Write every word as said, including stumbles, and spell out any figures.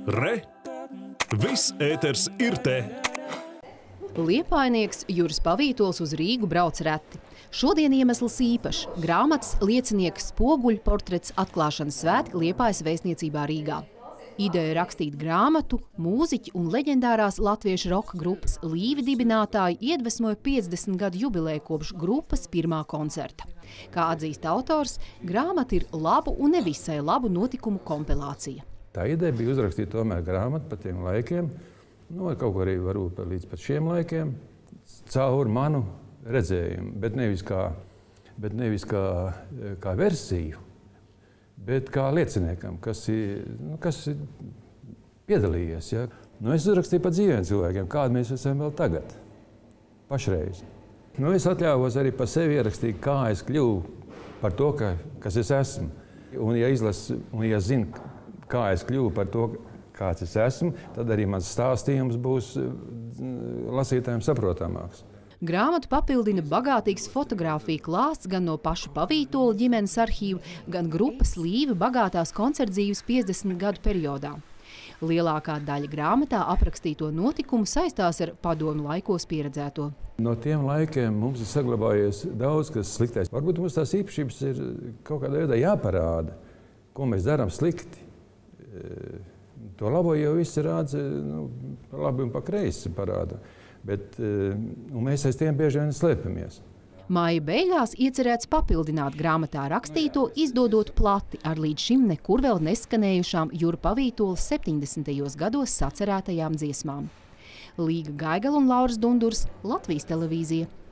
Re! Viss ēters ir te! Liepainieks Juris Pavītols uz Rīgu brauc reti. Šodien iemesls īpašs – grāmatas liecinieks spoguļu portrets atklāšanas svētki Liepājas vēstniecībā Rīgā. Ideja rakstīt grāmatu, mūziķi un leģendārās latviešu roka grupas Līvi dibinātāji iedvesmoja piecdesmit gadu jubileju kopš grupas pirmā koncerta. Kā atzīst autors, grāmata ir labu un nevisai labu notikumu kompilācija. Tā ideja bija uzrakstīt tomēr grāmatu par tiem laikiem, nu, kaut ko arī varbūt līdz pat šiem laikiem, caur manu redzējumu, bet nevis kā, bet nevis kā, kā versiju, bet kā lieciniekam, kas ir, nu, kas ir piedalījies. Ja? Nu, es uzrakstīju par dzīviem cilvēkiem, kādi mēs esam vēl tagad, pašreiz. Nu, es atļāvos arī par sevi ierakstīt, kā es kļuvu par to, ka, kas es esmu. Un ja izlasu, un ja zinu, kā es kļuvu par to, kāds es esmu, tad arī mans stāstījums būs lasītājiem saprotamāks. Grāmatu papildina bagātīgs fotogrāfiju klāsts gan no paša Pavītola ģimenes arhīva, gan grupas Līvi bagātās koncertdzīves piecdesmit gadu periodā. Lielākā daļa grāmatā aprakstīto notikumu saistās ar padomu laikos pieredzēto. No tiem laikiem mums ir saglabājies daudz, kas sliktais. Varbūt mums tās īpašības ir kaut kādā veidā jāparāda, ko mēs darām slikti. To labo jau visi rāda, nu, pa labi un pa kreisi parāda, bet mēs aiz tiem bieži vien slēpamies. Māja beigās iecerēts papildināt grāmatā rakstīto, izdodot plati ar līdz šim nekur vēl neskanējušām Jura Pavītola septiņdesmitajos gados sacerētajām dziesmām. Līga Gaigala un Lauris Dundurs, Latvijas televīzija.